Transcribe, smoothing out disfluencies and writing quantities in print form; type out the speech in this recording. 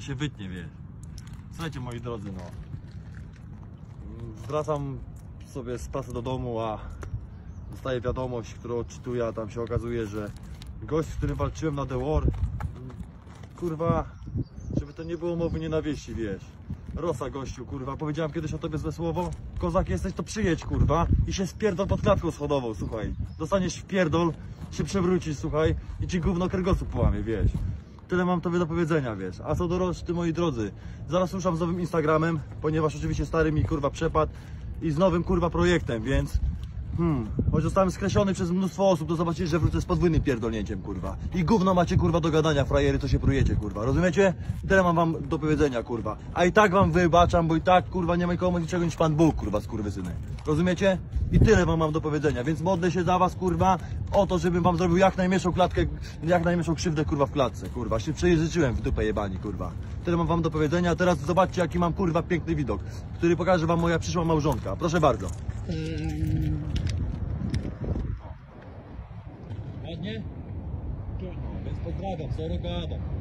to się wytnie, wiesz. Słuchajcie, moi drodzy, no. Wracam sobie z pracy do domu, a dostaję wiadomość, którą odczytuję, a tam się okazuje, że gość, z którym walczyłem na The War, kurwa, żeby to nie było mowy nienawiści, wiesz. Rosa, gościu, kurwa, powiedziałem kiedyś o tobie złe słowo. Kozak jesteś, to przyjedź, kurwa, i się spierdol pod klatką schodową, słuchaj. Dostaniesz w pierdol, się przewrócisz, słuchaj, i ci gówno kręgosłup połamie, wiesz. Tyle mam tobie do powiedzenia, wiesz. A co do reszty, moi drodzy, zaraz ruszam z nowym Instagramem, ponieważ oczywiście stary mi, kurwa, przepadł i z nowym, kurwa, projektem, więc... choć zostałem skreślony przez mnóstwo osób, to zobaczycie, że wrócę z podwójnym pierdolnięciem, kurwa. I gówno macie, kurwa, do gadania, frajery, co się prujecie, kurwa. Rozumiecie? Tyle mam wam do powiedzenia, kurwa. A i tak wam wybaczam, bo i tak, kurwa, nie ma nikomu niczego niż Pan Bóg, kurwa, skurwysyny. Rozumiecie? I tyle wam mam do powiedzenia, więc modlę się za was, kurwa, o to, żebym wam zrobił jak najmniejszą klatkę, jak najmniejszą krzywdę, kurwa, w klatce, kurwa. Się przejeżyczyłem w dupę jebani, kurwa. Tyle mam wam do powiedzenia, a teraz zobaczcie, jaki mam, kurwa, piękny widok, który pokaże wam moja przyszła małżonka. Proszę bardzo. Ładnie? No, więc pozdrawiam, co gadam.